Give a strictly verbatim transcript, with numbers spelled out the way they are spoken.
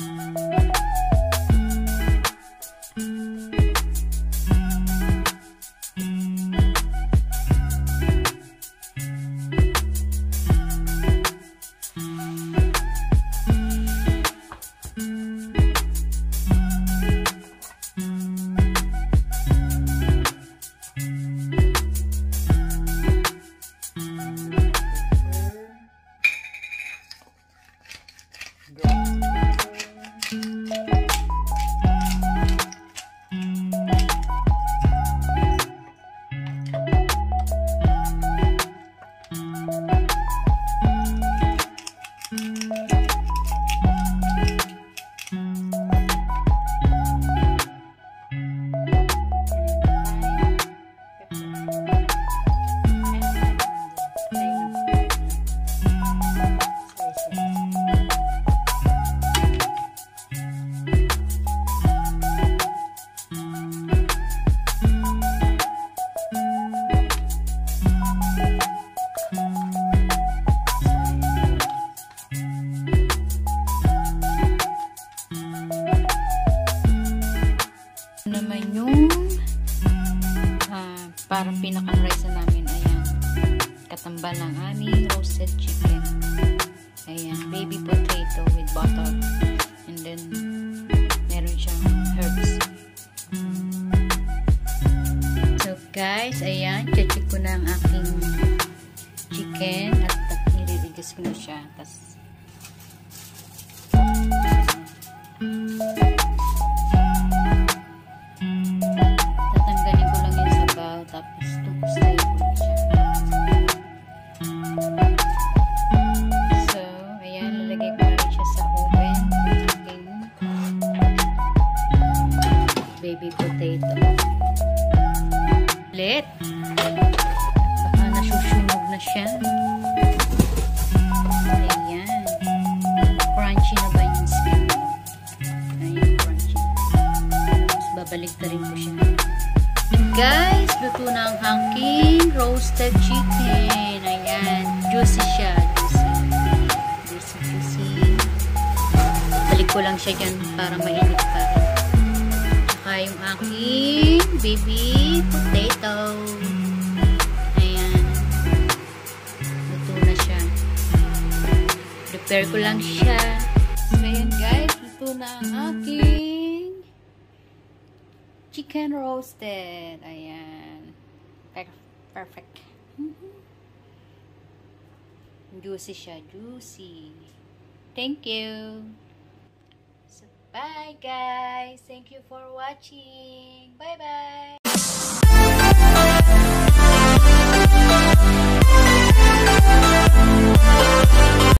Naman yung uh, parang pinakang rice na namin, ayan, katambal ng aming roasted chicken, ayan, baby potato with butter, and then meron siyang herbs. So guys, ayan, check ko na ang aking chicken at nililigas ko na siya, tas tapos tupustahin ko na siya. So, ayan, lalagay ko na rin siya sa oven. Aking baby potato. Ulit. Baka nasusunog na siya. Ayan. Crunchy na ba yung skin? Ayan, crunchy. Tapos babalik na rin ko siya. Guys, luto na ang aking roasted chicken. Ayan, juicy siya. Juicy. Juicy, juicy. Balik ko lang siya dyan para mainit pa rin. Tsaka yung aking baby potato. Ayan. Luto na siya. Prepare ko lang siya. So, ayan guys, luto na ang aking chicken roasted. Ayan. Perfect. Juicy siya. Juicy. Thank you. So, bye guys. Thank you for watching. Bye bye.